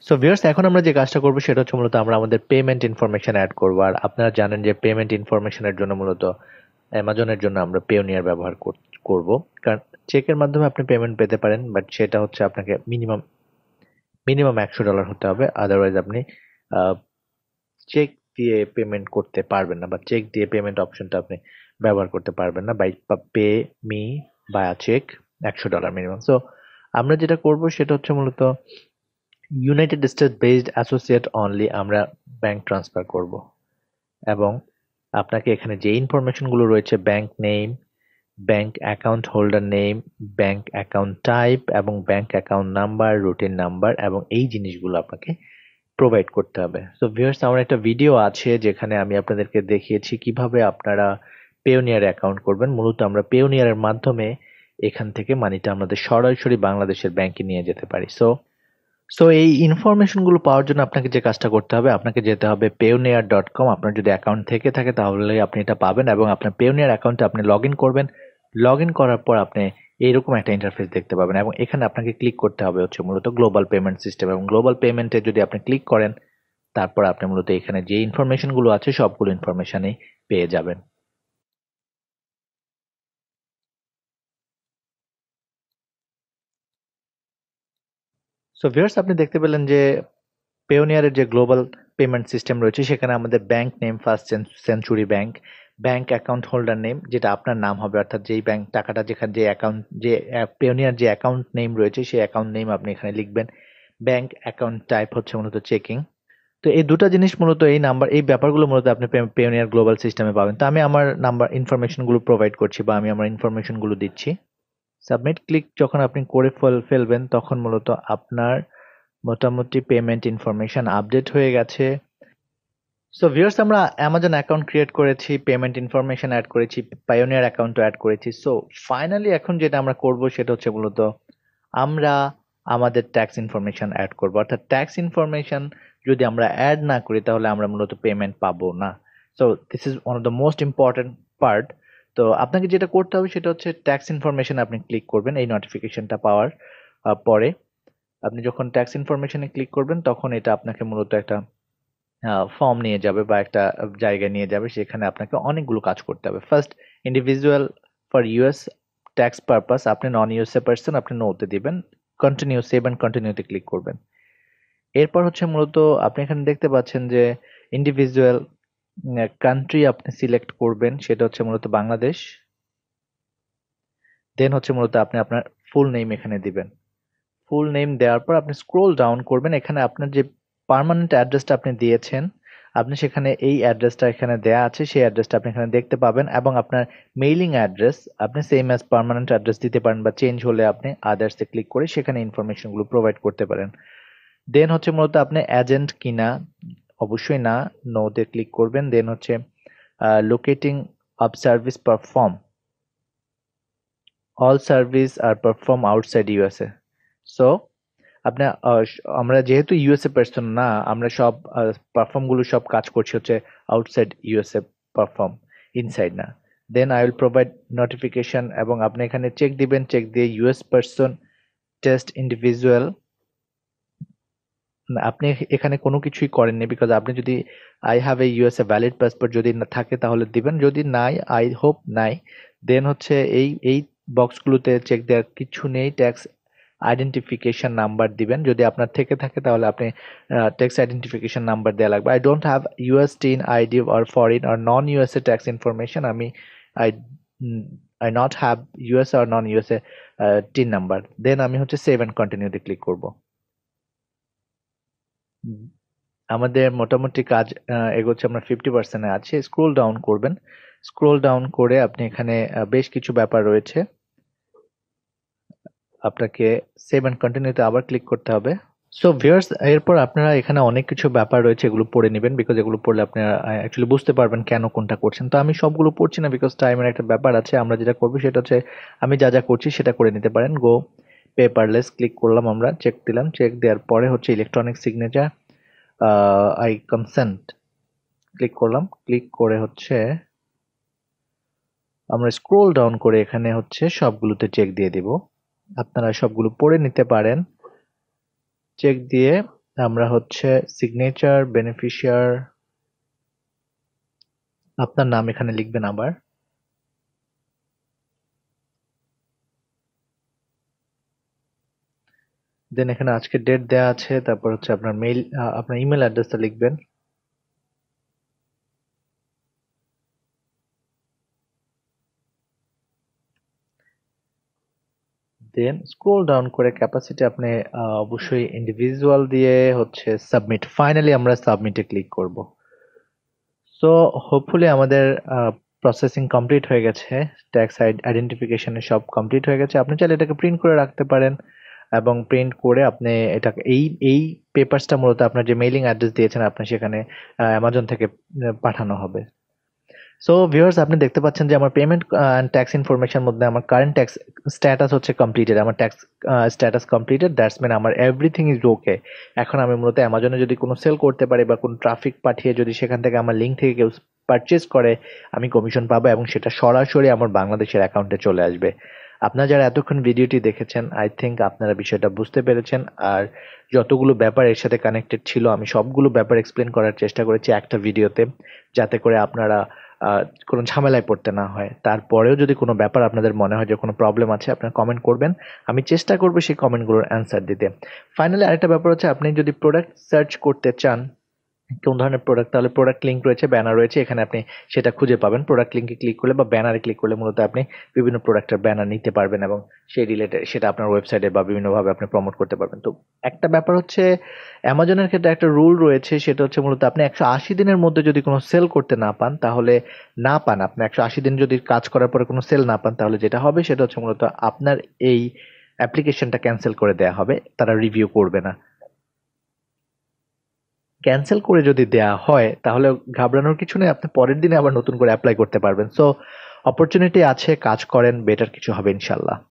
So viewers, এখন আমরা যে কাজটা করব সেটা হচ্ছে মূলত আমরা আমাদের পেমেন্ট ইনফরমেশন অ্যাড করব। আর আপনারা জানেন যে পেমেন্ট ইনফরমেশনের জন্য মূলত অ্যামাজনের জন্য আমরা পেওনিয়ার ব্যবহার করব। কারণ চেকের মাধ্যমে আপনি পেমেন্ট পেতে পারেন, বাট সেটা হচ্ছে আপনাকে মিনিমাম মিনিমাম $100 হতে হবে, আদারওয়াইজ আপনি চেক দিয়ে পেমেন্ট করতে পারবেন না, বা চেক দিয়ে পেমেন্ট অপশনটা আপনি ব্যবহার করতে পারবেন না। By pay me via check, $100 minimum. So আমরা যেটা করব সেটা হচ্ছে মূলত United States based associate only আমরা ব্যাংক ট্রান্সফার করব। এবং আপনাকে এখানে যে ইনফরমেশনগুলো রয়েছে, bank name, bank account holder name, bank account type এবং bank account number, routing number, এবং এই জিনিসগুলো আপনাকে প্রোভাইড করতে হবে। সো ভিউয়ার্স, আমার একটা ভিডিও আছে যেখানে আমি আপনাদেরকে দেখিয়েছি কিভাবে আপনারা পেওনিয়ার অ্যাকাউন্ট করবেন। মূলত আমরা পেওনিয়ারের মাধ্যমে এখান থেকে মানিটা আমাদের সরাসরি বাংলাদেশের ব্যাংকে নিয়ে যেতে পারি। সো সো এই ইনফরমেশনগুলো পাওয়ার জন্য আপনাকে যে কাজটা করতে হবে, আপনাকে যেতে হবে payoneer.com। আপনার যদি অ্যাকাউন্ট থেকে থাকে তাহলে আপনি এটা পাবেন, এবং আপনার পেওনিয়ার অ্যাকাউন্টে আপনি লগ ইন করবেন। লগ ইন করার পর আপনি এইরকম একটা ইন্টারফেস দেখতে পাবেন, এবং এখানে আপনাকে ক্লিক করতে হবে হচ্ছে মূলত গ্লোবাল পেমেন্ট সিস্টেম। এবং গ্লোবাল পেমেন্টে যদি আপনি ক্লিক করেন, তারপর আপনি মূলত এখানে যে ইনফরমেশনগুলো আছে সবগুলো ইনফরমেশনই পেয়ে যাবেন। সো ভিউয়ার্স, আপনি দেখতে পেলেন যে পেওনিয়ারের যে গ্লোবাল পেমেন্ট সিস্টেম রয়েছে সেখানে আমাদের bank name first century bank, bank account holder name যেটা আপনার নাম হবে, অর্থাৎ যেই ব্যাংক টাকাটা যেখানে যে অ্যাকাউন্ট যে পেওনিয়ার যে অ্যাকাউন্ট নেম রয়েছে সেই অ্যাকাউন্ট নেম আপনি এখানে লিখবেন। ব্যাংক অ্যাকাউন্ট টাইপ হচ্ছে মূলত চেকিং। তো এই দুটো জিনিস মূলত এই নাম্বার এই ব্যাপারগুলো মূলত আপনি পেওনিয়ার গ্লোবাল সিস্টেমে পাবেন। তো আমি আমার নাম্বার ইনফরমেশনগুলো প্রোভাইড করছি, বা আমি আমার ইনফরমেশনগুলো দিচ্ছি। সাবমিট ক্লিক যখন আপনি করে ফেলবেন তখন মূলত আপনার মোটামুটি পেমেন্ট ইনফরমেশন আপডেট হয়ে গেছে। সো ভিউয়ার্স, আমরা অ্যামাজন অ্যাকাউন্ট ক্রিয়েট করেছি, পেমেন্ট ইনফরমেশন অ্যাড করেছি, পায়োনিয়ার অ্যাকাউন্টও অ্যাড করেছি। সো ফাইনালি এখন যেটা আমরা করব সেটা হচ্ছে মূলত আমরা আমাদের ট্যাক্স ইনফরমেশন অ্যাড করব। অর্থাৎ ট্যাক্স ইনফরমেশন যদি আমরা অ্যাড না করি তাহলে আমরা মূলত পেমেন্ট পাবো না। So this is one of the most important part. তো আপনাকে যেটা করতে হবে সেটা হচ্ছে ট্যাক্স ইনফরমেশন আপনি ক্লিক করবেন এই নোটিফিকেশনটা পাওয়ার পরে। আপনি যখন ট্যাক্স ইনফরমেশনে ক্লিক করবেন তখন এটা আপনাকে মূলত একটা ফর্ম নিয়ে যাবে, বা একটা জায়গায় নিয়ে যাবে, সেখানে আপনাকে অনেকগুলো কাজ করতে হবে। First, individual for US tax purpose, আপনি নন ইউএসএ পার্সন, আপনি নোতে দিবেন। কন্টিনিউ, সেভ অ্যান্ড কন্টিনিউতে ক্লিক করবেন। এরপর হচ্ছে মূলত আপনি এখানে দেখতে পাচ্ছেন যে ইন্ডিভিজুয়াল কান্ট্রি আপনি সিলেক্ট করবেন, সেটা হচ্ছে মূলত বাংলাদেশ। দেন হচ্ছে মূলত আপনি আপনার ফুল নেম এখানে দিবেন। ফুল নেম দেওয়ার পর আপনি স্ক্রোল ডাউন করবেন, এখানে আপনার যে পার্মানেন্ট অ্যাড্রেসটা আপনি দিয়েছেন, আপনি সেখানে এই অ্যাড্রেসটা এখানে দেয়া আছে, সেই অ্যাড্রেসটা আপনি এখানে দেখতে পাবেন। এবং আপনার মেইলিং অ্যাড্রেস আপনি সেম অ্যাজ পার্মানেন্ট অ্যাড্রেস দিতে পারেন, বা চেঞ্জ হলে আপনি আদার্সে ক্লিক করে সেখানে ইনফরমেশনগুলো প্রোভাইড করতে পারেন। দেন হচ্ছে মূলত আপনি এজেন্ট কিনা, অবশ্যই না, নোতে ক্লিক করবেন। দেন হচ্ছে locating of service perform, all service are perform outside USA. So আপনার আমরা যেহেতু ইউএসএ পার্সন না, আমরা সব পারফর্ম গুলো সব কাজ করছি হচ্ছে আউটসাইড ইউএসএ পারফর্ম, ইনসাইড না। Then I will provide notification, এবং আপনি এখানে চেক দিবেন, চেক দিয়ে ইউএস পার্সন টেস্ট ইন্ডিভিজুয়াল। আপনি এখানে কোনো কিছুই করেননি, বিকজ আপনি যদি I have a USA valid passport যদি না থাকে তাহলে দিবেন, যদি নাই, আই হোপ নাই। দেন হচ্ছে এই বক্সগুলোতে চেক দেওয়ার কিছু নেই। ট্যাক্স আইডেন্টিফিকেশন নাম্বার দিবেন, যদি আপনার থেকে থাকে তাহলে আপনি ট্যাক্স আইডেন্টিফিকেশন নাম্বার দেওয়া লাগবে। I don't have US TIN ID or foreign or non USA tax information, আমি I I not have US আর non USA TIN number. Then আমি হচ্ছে সেভ অ্যান্ড কন্টিনিউতে ক্লিক করব। আমাদের মোটামুটি কাজ এগোচ্ছে, আমরা 50% আছে। স্ক্রোল ডাউন করবেন, স্ক্রোল ডাউন করে আপনি এখানে বেশ কিছু ব্যাপার রয়েছে, আপনাকে সেভ অ্যান্ড কন্টিনিউতে আবার ক্লিক করতে হবে। সো ভিউয়ার্স, এরপর আপনারা এখানে অনেক কিছু ব্যাপার রয়েছে, এগুলো পড়ে নেবেন, বিকজ এগুলো পড়লে আপনারা অ্যাকচুয়ালি বুঝতে পারবেন কেন কোনটা করছেন। তো আমি সবগুলো পড়ছি না, বিকজ টাইমের একটা ব্যাপার আছে। আমরা যেটা করবো সেটা হচ্ছে আমি যা যা করছি সেটা করে নিতে পারেন। গো পেপারলেস ক্লিক করলাম, আমরা চেক দিলাম, চেক দেওয়ার পরে হচ্ছে electronic signature, I consent click করলাম। ক্লিক করে হচ্ছে আমরা স্ক্রোল ডাউন করে এখানে হচ্ছে সবগুলোতে চেক দিয়ে দিব। আপনারা সবগুলো পড়ে নিতে পারেন। চেক দিয়ে আমরা হচ্ছে সিগনেচার বেনিফিশিয়ার আপনার নাম এখানে লিখবেন আবার। দেন এখানে আজকের ডেট দেয়া আছে, তারপর হচ্ছে আপনার মেইল, আপনার ইমেল অ্যাড্রেসটা লিখবেন। দেন স্ক্রল ডাউন করে ক্যাপাসিটি আপনি অবশ্যই ইন্ডিভিজুয়াল দিয়ে হচ্ছে সাবমিট। ফাইনালি আমরা সাবমিটে ক্লিক করব। সো হোপফুলি আমাদের প্রসেসিং কমপ্লিট হয়ে গেছে, ট্যাক্স আইডেন্টিফিকেশনে সব কমপ্লিট হয়ে গেছে। আপনি চাইলে এটাকে প্রিন্ট করে রাখতে পারেন এবং প্রিন্ট করে আপনি এটাকে এই পেপারসটা মূলত আপনার যে মেইলিং অ্যাড্রেস দিয়েছেন আপনি সেখানে অ্যামাজন থেকে পাঠানো হবে। সো ভিউয়ার্স, আপনি দেখতে পাচ্ছেন যে আমার পেমেন্ট অ্যান্ড ট্যাক্স ইনফরমেশন মধ্যে আমার কারেন্ট ট্যাক্স স্ট্যাটাস হচ্ছে কমপ্লিটেড। আমার tax status completed, that's mean আমার এভরিথিং ইজ ওকে। এখন আমি মূলত অ্যামাজনে যদি কোনো সেল করতে পারি বা কোনো ট্রাফিক পাঠিয়ে যদি সেখান থেকে আমার লিঙ্ক থেকে কেউ পারচেজ করে, আমি কমিশন পাবো এবং সেটা সরাসরি আমার বাংলাদেশের অ্যাকাউন্টে চলে আসবে। আপনারা যারা এতক্ষণ ভিডিওটি দেখেছেন, আই থিঙ্ক আপনারা বিষয়টা বুঝতে পেরেছেন। আর যতগুলো ব্যাপার এর সাথে কানেক্টেড ছিল আমি সবগুলো ব্যাপার এক্সপ্লেন করার চেষ্টা করেছি একটা ভিডিওতে, যাতে করে আপনারা কোনো ঝামেলায় পড়তে না হয়। তারপরেও যদি কোনো ব্যাপার আপনাদের মনে হয় যে কোনো প্রবলেম আছে, আপনারা কমেন্ট করবেন, আমি চেষ্টা করবো সেই কমেন্টগুলোর অ্যান্সার দিতে। ফাইনালি আরেকটা ব্যাপার হচ্ছে, আপনি যদি প্রোডাক্ট সার্চ করতে চান কোন ধরনের প্রোডাক্ট, তাহলে প্রোডাক্ট লিঙ্ক রয়েছে, ব্যানার রয়েছে, এখানে আপনি সেটা খুঁজে পাবেন। প্রোডাক্ট লিঙ্কে ক্লিক করলে বা ব্যানারে ক্লিক করলে মূলত আপনি বিভিন্ন প্রোডাক্টের ব্যানার নিতে পারবেন এবং সেই রিলেটেড সেটা আপনার ওয়েবসাইটে বা বিভিন্নভাবে আপনি প্রমোট করতে পারবেন। তো একটা ব্যাপার হচ্ছে, অ্যামাজনের ক্ষেত্রে একটা রুল রয়েছে, সেটা হচ্ছে মূলত আপনি 180 দিনের মধ্যে যদি কোনো সেল করতে না পান, তাহলে আপনি 180 দিন যদি কাজ করার পরে কোনো সেল না পান, তাহলে যেটা হবে সেটা হচ্ছে মূলত আপনার এই অ্যাপ্লিকেশনটা ক্যান্সেল করে দেয়া হবে, তারা রিভিউ করবে না। ক্যান্সেল করে যদি দেয়া হয় তাহলে ঘাবড়ানোর কিছু নেই, আপনি পরের দিনে আবার নতুন করে অ্যাপ্লাই করতে পারবেন। সো অপরচুনিটি আছে, কাজ করেন, বেটার কিছু হবে ইনশাল্লাহ।